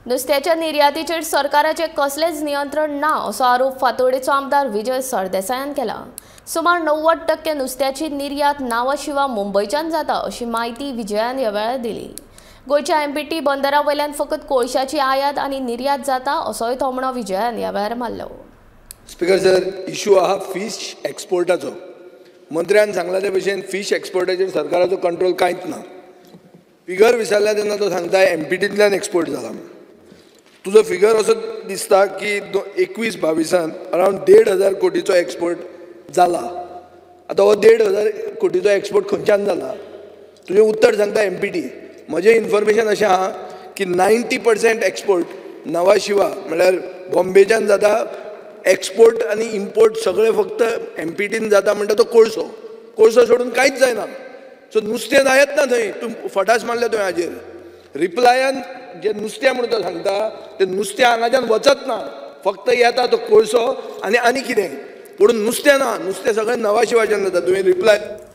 नुस्त्याच्या निर्यातीचेर सरकाराचे कसलेच नियंत्रण ना असो आरोप फातोडेचो आमदार विजय सरदेसायान केला। सुमार 90% नुस्त्याची निर्यात नावाशिवा मुंबईच्यान जाता अशी माहिती विजयान ह्या वेळार दिली। गोयच्या एमपीटी बंदरा वयल्यान फकत कोळशाची आयात आनी निर्यात जाता असोय थोमणो विजयान ह्या वेळार मारलो। स्पीकर सर, इश्यू आहा फिश एक्सपोर्टाचो। मंत्र्यान सांगला ते भशेन फिश एक्सपोर्टाचेर सरकाराचो कंट्रोल कांयच ना। फिगर विचारल्या तेन्ना तो सांगता एमपीटींतल्यान एक्सपोर्ट जाला। तुजो फिगर असो दिसता की 21-22 अराउंड 1,500 कोटीचो एक्सपोर्ट जाला। आता हो 1,500 कोटीचो एक्सपोर्ट खंयच्यान जाला? तुजें उत्तर सांगता एमपीटी। म्हजें इन्फॉर्मेशन अशें आहा की 90% एक्सपोर्ट नावाशिवा म्हळ्यार बॉम्बेच्यान जाता। एक्सपोर्ट आनी इम्पोर्ट सगळे फक्त एमपीटीन जाता म्हणटा तो कोळसो। कोळसो सोडून कांयच जायना। सो नुस्तें जायत ना थंय। तूं फटास मारल्या तुवें हाजेर। रिप्लायान जे नुस्तें म्हणून तो सांगता ते नुस्तें हांगाच्यान वचत ना, फक्त येता तो कोळसो आनी कितें, पूण नुस्तें ना। नुस्तें सगळें नवाशिवाच्यान जाता। तुवें रिप्लाय